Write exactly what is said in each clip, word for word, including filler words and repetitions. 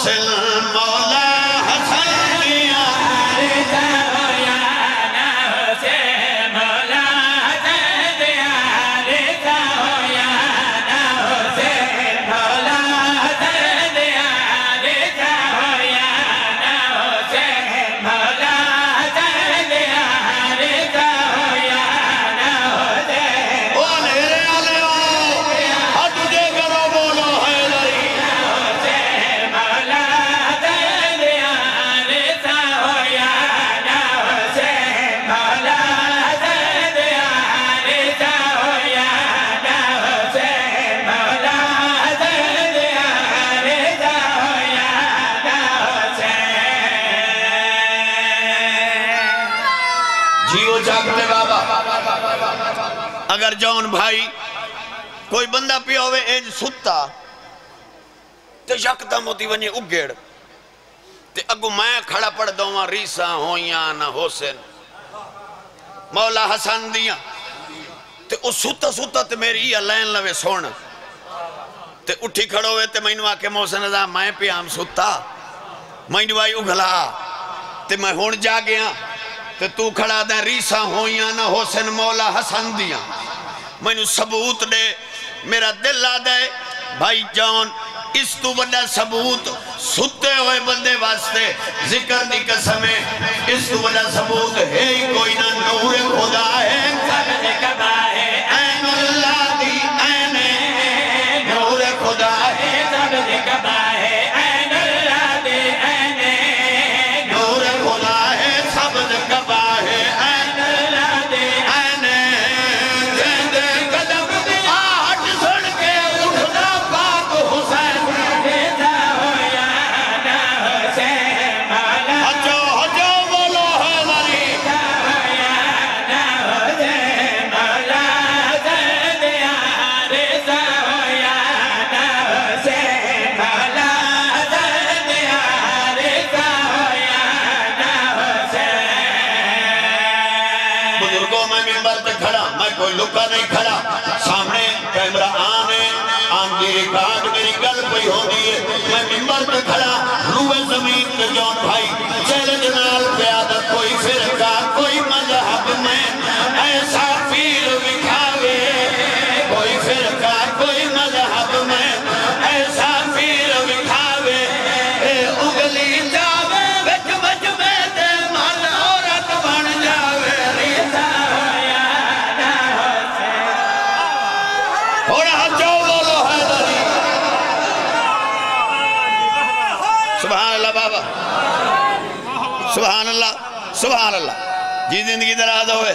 حسن مولا حسن دیا رضا ہو یا نا حسین مولا حسن دیا رضا ہو یا نا حسین مولا حسن دیا رضا ہو یا نا حسین مولا حسن دیا رضا ہو یا نا حسین او میرے والے ہاتھ دے کرو بولو ہے لئی حسین مولا حسن دیا رضا ہو یا نا حسین مولا حسن دیا رضا ہو یا نا حسین مولا حسن دیا رضا ہو یا نا حسین جیو جاگتے بابا اگر جون بھائی کوئی بندہ پیا ہوئے ایج ستا تے یکدم ہوتی ونی اگیڑ تے اگو میں کھڑا پڑ دوواں ریسا ہویاں نہ حسین مولا حسن دیاں تے اس ستا ستا تے میری یہ لین لوے سونا تے اٹھی کھڑو ہوئے تے میں نوا کے محسن ازا میں پیام ستا میں نوائی اگلا تے میں ہون جا گیا تے تو کھڑا دیں ریسا ہویاں نہ حسین مولا حسن دیاں میں نو ثبوت دے میرا دل آدھے بھائی جان اس تو بڑا ثبوت ستے ہوئے بندے واسطے ذکر دی قسمیں اس تو بڑا ثبوت ہے ہی کوئی نہ نور خدا ہے سبز کبا ہے این اللہ دی این نور خدا ہے سبز کبا ہے این اللہ دی این نور خدا ہے سبز کبا ہے این اللہ دی این جیندے قدم دی آہٹ سن کے اٹھنا پاک حسین رضا ہو یا نا حسین مولا ہجو ہجو بولو ہے لری رضا ہو یا نا حسین مولا حسن دیا رضا ہو یا نا حسین مولا حسن دیا رضا ہو یا نا حسین بزرگوں میں منبر پہ کھڑا میں کوئی لکا نہیں کھڑا سامنے کیمرہ آنے آن کی ریکارڈ میری گل پہ ہو دیئے میں منبر پہ کھڑا روح زمین کے جون بھائی چیلنج نال پیادت کوئی فرقہ کوئی مذہب میں ایسا پیر بکھاوے کوئی فرقہ کوئی مذہب میں ایسا پیر بکھاوے اے اگلی جاوے بچ بچ میں دے مال عورت بن جاوے رضا ہو یا نا حسین اور ہجو بولو حیدری سبحان اللہ بابا سبحان اللہ سبحان اللہ جی زندگی دراز ہوئے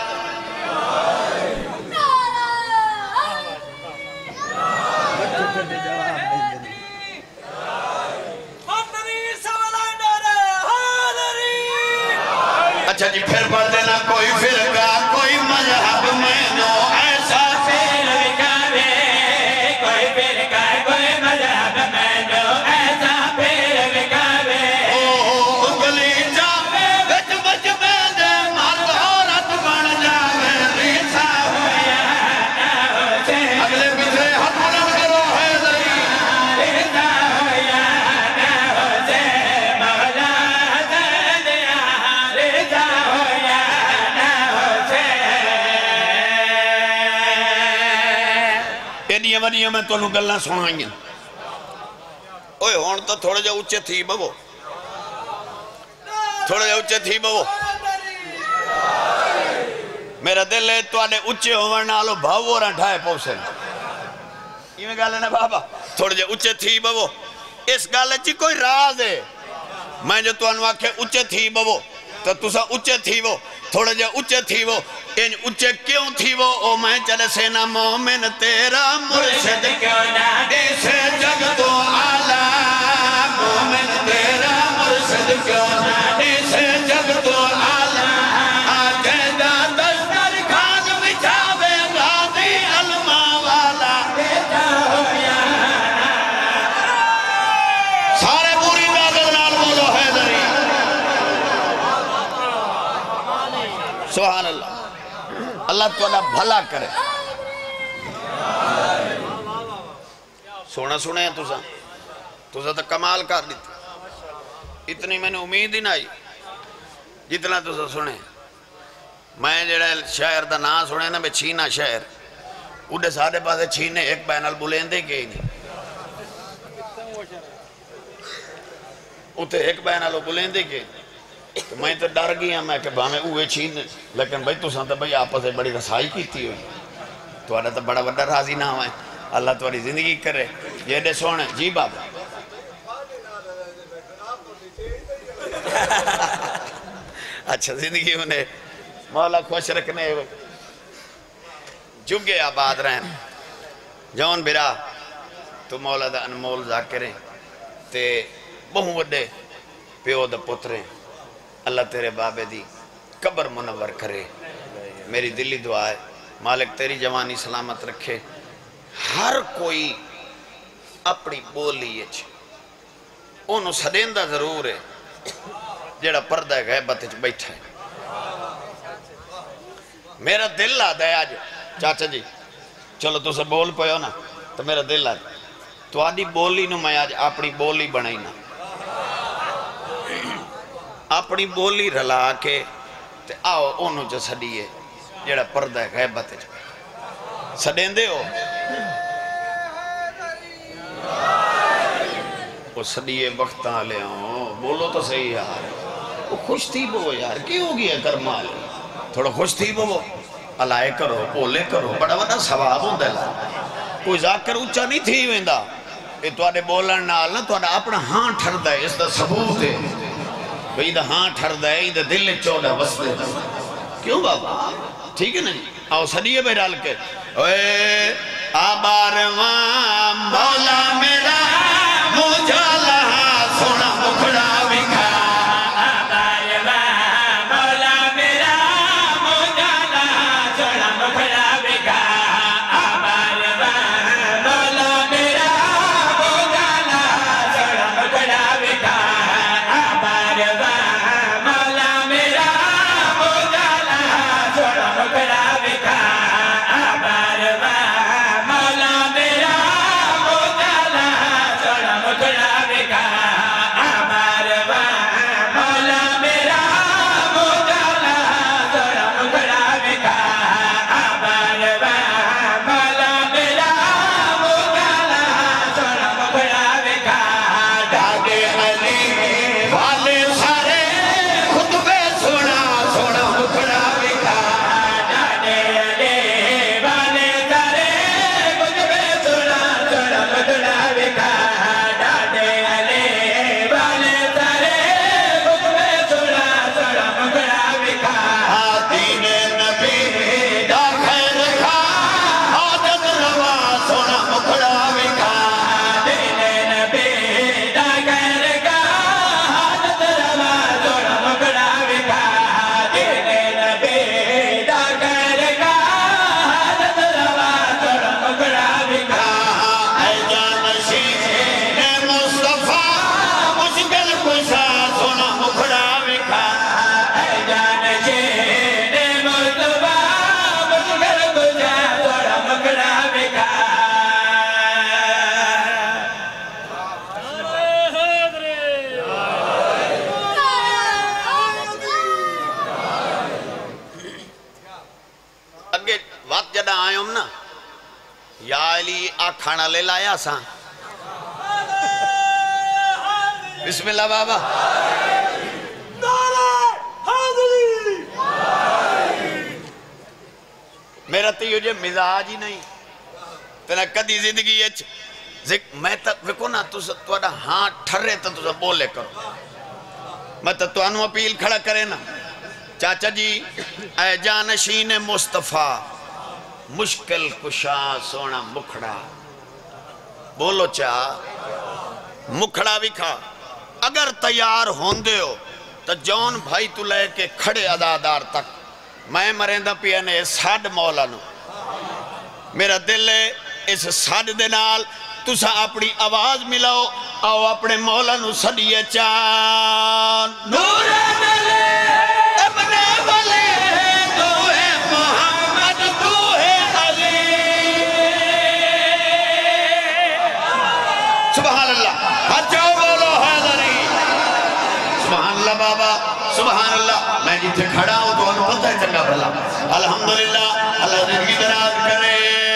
اچھا جی پھر پڑھ دینا کوئی فرقہ کوئی مذہب میں نو ایسا پیر بکھاوے کوئی فرقہ کوئی مذہب میں نو ایسا پیر بکھاوے اگلی جاوے بچ بچ میں دے مرد عورت بن جاوے رضا ہو یا نا حسین اگلے پچھلے ہاتھ بلند کرو حیدری رضا ہو یا نا حسین مولا حسن دیا رضا ہو یا نا حسین ایڈیاں وڈیاں میں تو انہوں گلنا سنائیں اوہ ہون تو تھوڑے جا اچھے تھی بابو تھوڑے جا اچھے تھی بابو میرا دل ہے تو آنے اچھے ہونا لو بھاو اور انٹھائے پوسن یہ میں گالے نا بابا تھوڑے جا اچھے تھی بابو اس گالے چی کوئی راز ہے میں جو تو انواع کے اچھے تھی بابو تو تُسا اچھے تھی وہ تھوڑے جا اچھے تھی وہ ان اچھے کیوں تھی وہ او میں چلے سینا مومن تیرا مرشد کیوں نہ دیسے جگ تو آلہ مومن تیرا مرشد کیوں نہ دیسے جگ تو آلہ آجیدہ دستر کھان بچھاوے غازی علمہ والا بیٹا ہو یا سارے پوری داغت نال بولو حیدری سبحان اللہ اللہ تعالیٰ بھلا کرے سونا سنے ہیں تو سا تو سا تو کمال کر دیتی اتنی میں نے امید ہی نہ آئی جتنا تو سا سنے میں جڑا شہر دا نا سنے نا میں چھینا شہر اُڈے سارے پاسے چھینے ایک بینال بلین دے گئی نہیں اتھے ایک بینال بلین دے گئی تو میں تو ڈر گیا میں کہ بھامے اوے چھینے لیکن بھائی تو سا تو بھائی آپس سے بڑی رسائی کی تھی ہوئی تو آنا تو بڑا بڑا راضی نہ ہوئے اللہ تمہاری زندگی کرے یہ دے سونے جی بابا اچھا زندگی انہیں مولا خوش رکھنے جگے آباد رہن جون برا تو مولا دا انمول ذاکریں تے بہوں وڈے پیو دا پتریں اللہ تیرے بابے دی قبر منور کرے میری دلی دعا ہے مالک تیری جوانی سلامت رکھے ہر کوئی اپنی بولی اچھ انہوں سدیندہ ضرور ہے جیڑا پردہ غیبت اچھ بیٹھا ہے میرا دل آدھا ہے آج چاچا جی چلو تو سے بول پہو نا تو میرا دل آدھا تو آدھی بولی نو میں آج اپنی بولی بنائی نا اپنی بولی رلا کے تے آؤ انہوں جو سڈیے جیڑا پردہ غیبت اچھ سدیندے ہو وہ سڈیے وقتاں لے آؤ بولو تو صحیح یار وہ خوش تھی بو یار کیوں ہو گیا کرمال تھوڑا خوش تھی بو علائے کرو بولے کرو بڑا بڑا ثواب ہوں دل کوئی ذاکر اچھا نہیں تھی ویندہ یہ تو آدھے بولن نال نا تو آدھے اپنا ہاں ٹھر دے اس دا ثبوت ہے بھئی دا ہاں ٹھر دے یہ دا دل چوڑا وسلے دا کیوں بابا ٹھیک ہے نا جی آؤ سڈیے بے ڈال کے اے آبارواں مولا میرا مجھا لہا سونا مکھڑا بکھا کھانا لے لایا ساں بسم اللہ بابا میرا تو یہ مزاج ہی نہیں تینا کدی زندگی اچھ میں تک وکو نا تو اڈا ہاں ٹھرے تو تو بولے کرو میں تو تو انو اپیل کھڑا کرے نا چاچا جی اے جانشین مصطفیٰ مشکل کشا سونا مکھڑا بولو چاہ مکھڑا بھی کھا اگر تیار ہوندے ہو تو جون بھائی تو لے کے کھڑے عدادار تک میں مریندہ پیانے ساڑھ مولا نو میرا دل ہے اس ساڑھ دنال تو سا اپنی آواز ملاؤ آؤ اپنے مولا نو سڑیے چان نور ملے ابن ملے تو ہے محمد تو ہے علی سبحان اللہ اللہ بابا سبحان اللہ میں جیتے کھڑا ہوں تو انہوں پتہ ہے چنگا بھلا الحمدللہ اللہ زندگی دراز کرے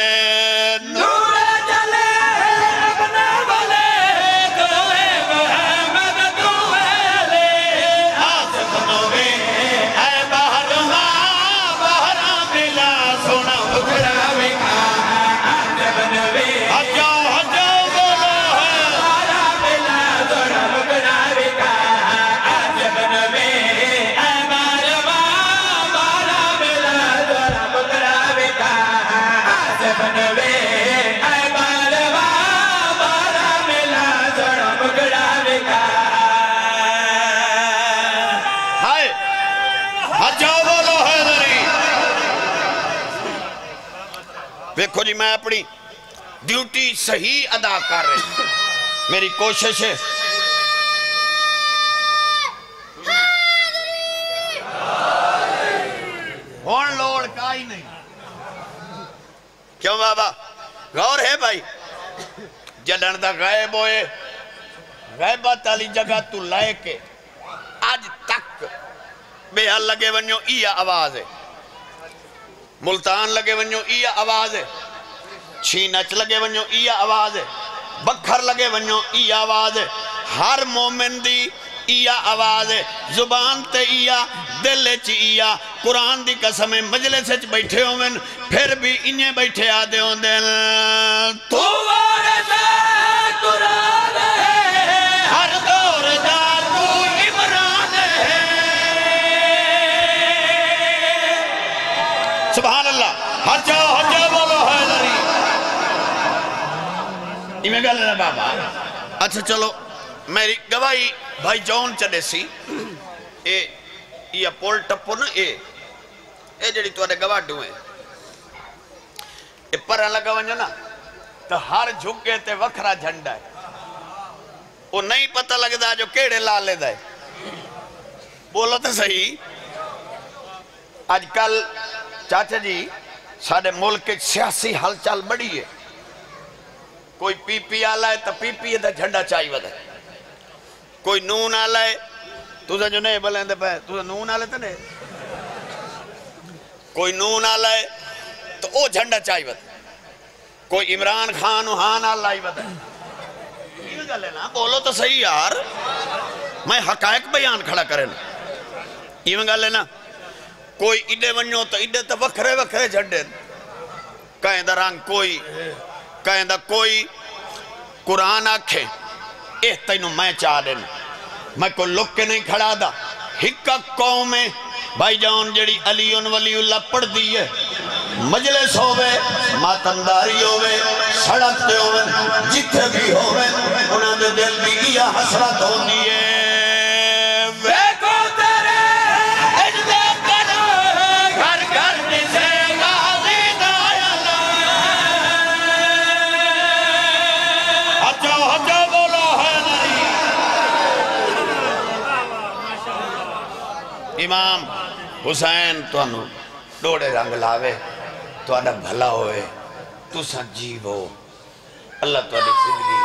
دیکھو جی میں اپنی ڈیوٹی صحیح ادا کر رہی ہوں میری کوشش ہے ہون لوڑ کا ہی نہیں کیوں بابا غور ہے بھائی جڑن دا غائب ہوئے غیبت علی جگہ تو لائے کے آج تک بے حل لگے ونیو ایا آواز ہے ملتان لگے ونیو ایا آواز ہے چھینچ لگے ونیو ایا آواز ہے بکھر لگے ونیو ایا آواز ہے ہر مومن دی ایا آواز ہے زبان تے ایا دل چ ایا قرآن دی قسم مجلس وچ بیٹھے ہوئے پھر بھی انہیں بیٹھے آدھے ہوں دے تو وارث قرآن ہے ہر دور دا تو عمران ہے سبحان اللہ حجا حجا بولو حیدری یہ میں گل ہے بابا اچھا چلو میری گواہی بھائی جون چلے سی اے یہ پول ٹپو نا اے اے جڑی تو آدھے گواہ ڈوئے اے پرہ لگا ونجو نا تو ہر جھگے تے وکھرا جھنڈا ہے وہ نہیں پتہ لگتا جو کیڑے لالے دا ہے بولو تو صحیح آج کل چاچا جی ساڑھے ملک سیاسی حل چال بڑی ہے کوئی پی پی آلہ ہے تو پی پی ہے تو جھنڈا چاہی ودا ہے کوئی نون آلہ ہے تو جو نہیں بلیں دے پہ تو نون آلہ تو نہیں کوئی نون آلہ ہے تو او جھنڈا چاہی ودا ہے کوئی عمران خان وحان آلہ ہی ودا ہے یہ گلے نا بولو تو صحیح یار میں حقائق بیان کھڑا کرے نا یہ گلے نا کوئی اڈے ونیو تو اڈے تو وکھرے وکھرے جھنڈے کہیں دا رنگ کوئی کہیں دا کوئی قرآن آکھے اے تینوں میں چاہ دینا میں کوئی لک کے نہیں کھڑا دا ہکا قوم میں بھائی جان جڑی علی ولی اللہ پڑھ دیئے مجلس ہوئے ماتنداری ہوئے سڑک تے ہوئے جتھے بھی ہوئے انہاں دے دل بھی یا حسرت ہو دیئے امام حسین تو انہوں ڈوڑے رنگ لاوے تو انہا بھلا ہوئے تو سا جیب ہو اللہ تو انہی زندگی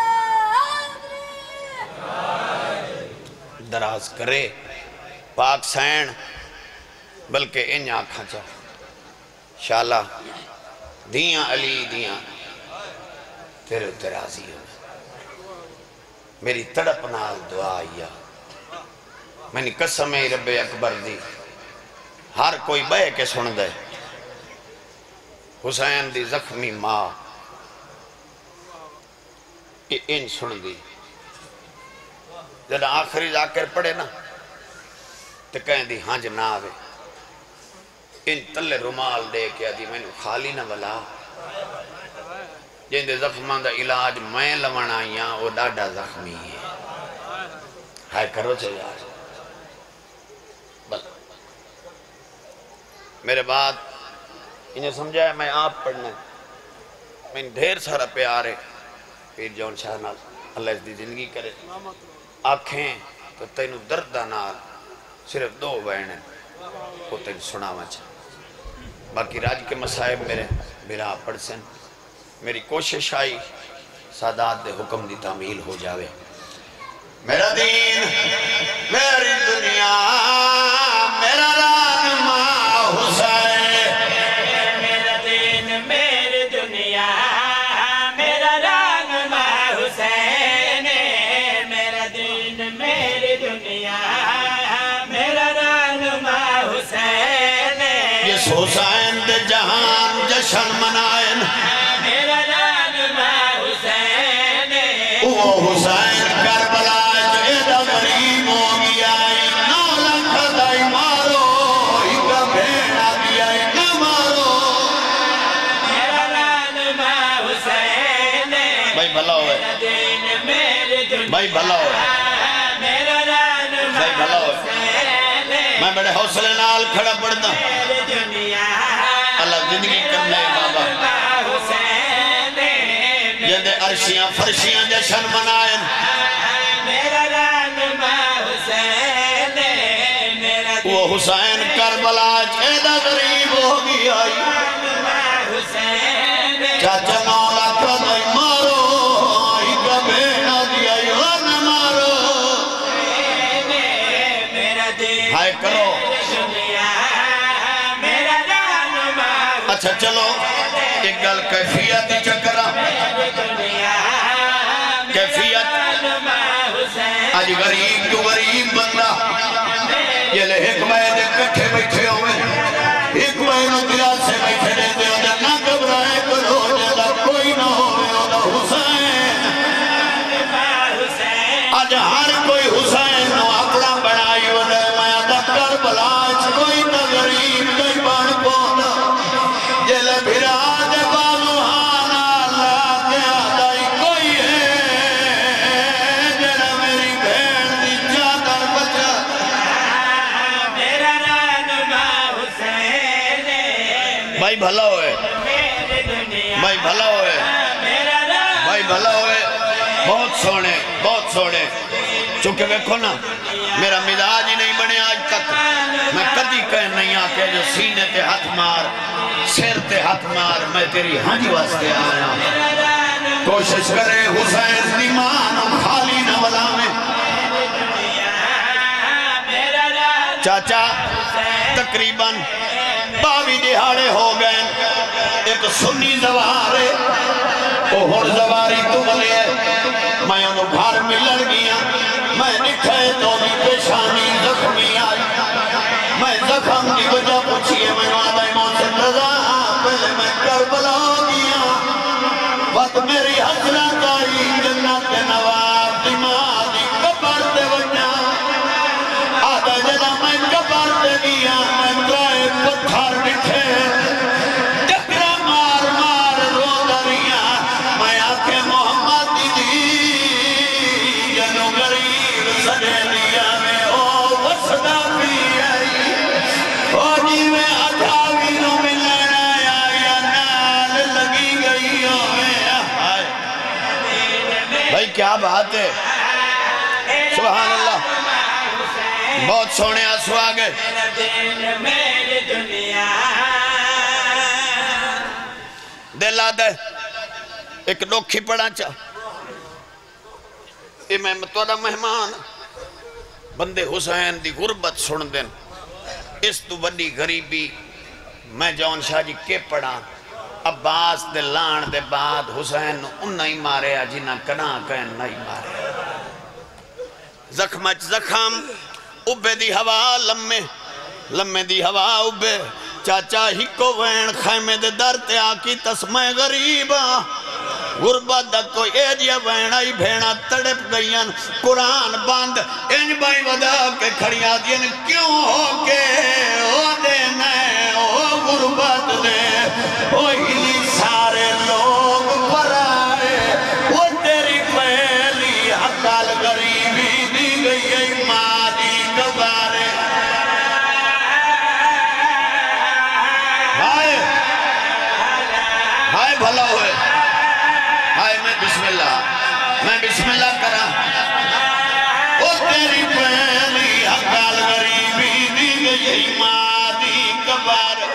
دراز کرے پاک سین بلکہ انہیں آنکھاں چاہ شاءاللہ دیاں علی دیاں تیرے اترازی ہو میری تڑپ نال دعا آئیا میں نے قسم رب اکبر دی ہر کوئی بے کے سن دے حسین دی زخمی ماں ان سن دی جب آخری ذاکر پڑے نا تو کہیں دی ہاں جنا آوے ان تلے رمال دے کے دی میں نے خالی نہ بلا جن دے زخمان دا علاج میں لوانا آئیاں وہ ڈاڈا زخمی ہے ہائے کرو چاہیے آج میرے بعد انہیں سمجھا ہے میں آپ پڑھنا ہے میں ڈھیر سارا پیارے پیر جون شاہ نال اللہ اس دی زندگی کرے آنکھیں تو تینو دردہ نال صرف دو بہنیں وہ تین سناوا چاہ باقی راج کے مسائب میرے میرا پڑھ سن میری کوشش آئی سادات دے حکم دی تعمیل ہو جاوے میرا دین میری دنیا میرا رہنما حسین میرا دین میری دنیا میرا رہنما حسین میرا دین میری دنیا میرا رہنما حسین اس حسین دے جہان جشن منائن میرا رہنما حسین وہ حسین کربلا جیدہ غریب ہو گیا نو لکھ دائی مارو ایک بھیڑا دیا نہ مارو میرا رہنما حسین بھائی بھلا ہوئے میرا دین میری دنیا بھائی بھلا ہوئے میرا رہنما بھائی بھلا ہوئے حسین میں بڑے حوصلے نال کھڑا پڑتا میری دنیا اللہ زندگی کرنے بابا حسین جندے عرشیاں فرشیاں جشن منائن میرا رہنما حسین میرا وہ حسین کربلا جیدہ غریب ہو گیا رہنما حسین چاچا نولا کدائی مارو ایک بھیڑا دیا نہ مارو میرا دین ہائے کرو دنیا میرا رہنما اچھا چلو ایک گل کیفیت چکرہ دنیا کیفیت رہنما حسین آج غریب تو غریب بندہ یہ لے ایک بائے کٹھے بیٹھے ہوئے ایک بائے نو دیا سے بیٹھے رہتے ہو نہ گھبرائے کرو جیدہ کوئی نہ ہوئے ہوتا حسین آج ہر کوئی حسین نو اپنا بڑھائی ہو دے میں آدھا کربلا کوئی نہ غریب کوئی بڑھ پودا یہ لے بھرا دے بالوہانا اللہ کے آدھائی کوئی ہے جنہ میری بھیڑ دی چادر بچا میرا رہنما حسین بھائی بھلا ہوئے میری دنیا بھائی بھلا ہوئے میرا رہنما بھائی بھلا ہوئے بہت سونے بہت سونے چونکہ ویکھو نا میرا مزاج ہی نہیں بنے آج تک میں کدی کہہ نہیں آکے جو سینے تے ہاتھ مار سیر تے ہاتھ مار میں تیری ہنج واسطے آیا کوشش کرے حسین دیمان خالی نہ بلا میں چاچا تقریباً باوی دہاڑے ہو گئے ایک سنی زوارے وہ ہر زواری تو بلے میں انہوں گھر میں لڑ گیا میں نکھے تو بھی پیشانی زخمی آئی میں زخم کی وجہ پوچھئے میں وعدہ موسن رضا پہلے میں کربلا گیا وقت میری حضرت آئی جنت نواب دماغی کبر دے وجہ آدھا جنہ میں کبر دے گیا میں درائے پتھر نکھے ٹکرا مار مار رو دریا میں آنکھیں محمد دی جنو غریب سجے دیا میں او وسدہ بھی آئی او جی میں اٹھاوی نو ملنا آیا یا نال لگی گئی ہوئے آئے بھائی کیا بات ہے سبحان اللہ بہت سونے آنسو آگئے میرا دین میری دنیا دل آدھے ایک نوکھی پڑا چاہ اے میں متوڑا مہمان بندے حسین دی غربت سن دیں اس تو بڑی غریبی میں جون شاہ جی کے پڑا عباس دے لان دے بعد حسین ان نہیں مارے جنہ کنا کہن نہیں مارے زخمچ زخم اوبے دی ہوا لمے لمے دی ہوا اوبے چاچا ہی کو وین خیمے دے در تے آکی تسمے غریبا غربت دا کوئی ایجیا وین آئی بھینا تڑپ گئین قرآن باند انج بائی ودا کے کھڑیاں دین کیوں ہو کے او دے نئے او غربت دے او ہی سارے لوگ پر آئے وہ تیری پہلی حقال غریبی دی گئی ماں دی گبارے ہائے ہائے بھلا ہوئے ہائے میں بسم اللہ میں بسم اللہ کرا وہ تیری پہلی حقال غریبی دی گئی ماں دی گبارے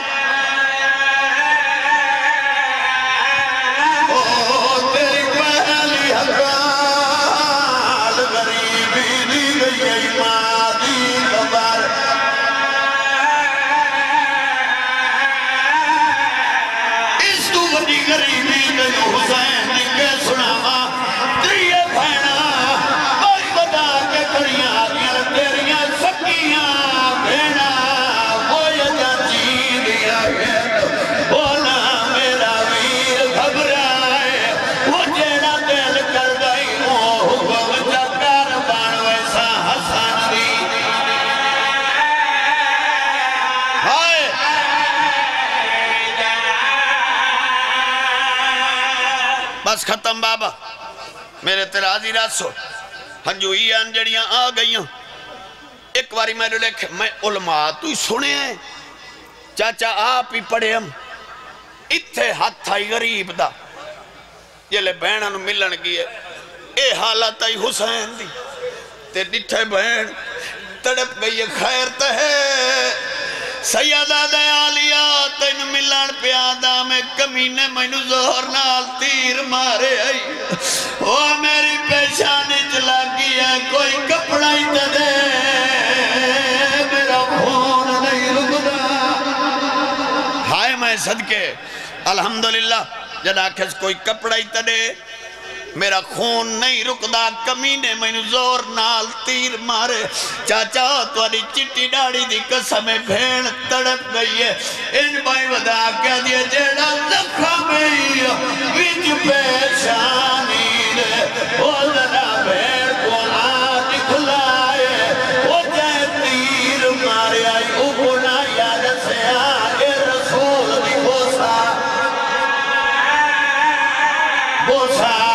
او تیری پہلی حقال غریبی دی گئی ماں تینو حسین کے سناوا تریے بھینا بھائی بتا کے کڑیاں آگیاں تیریاں سکیاں بھینا وہ یجا چین دیا گیا بولا میرا ویر گھبرائے وہ جیڑا دل کر گئی وہ حکم چکر بان ویسا حسن دی ہائے بس ختم بابا میرے ترازی راسو ہنجوئی انجڑیاں آ گئیاں ایک باری میں نے لکھ میں علماء تو ہی سنے ہیں چاچا آپ ہی پڑھے ہم اتھے ہاتھ تھائی غریب دا یہ لے بہنہ نو ملن کی ہے اے حالت آئی حسین دی تے ڈٹھے بہن تڑپ گئی خیر تہے سیدہ دیالیا تین ملن پیادہ میں کمینے مینو زہر نال تیر مارے آئی وہ میری پیشانی چلا گیا کوئی کپڑا ہی تے دے میرا خون نہیں رکدا ہائے میں صدقے الحمدللہ جدا کھس کوئی کپڑا ہی تے دے میرا خون نہیں رکدا کمینے میں زور نال تیر مارے چاچا تواری چٹی ڈاڑی دی قسم بھین تڑپ گئی ہے ان بھائی ودا کہہ دیا جیڑا زخم ہی وچ پیشانی دے وہ ذرا بھین کو آ نکلائے وہ جائے تیر مارے آئی اگنا یاد سے آئے رسول دی بوسا بوسا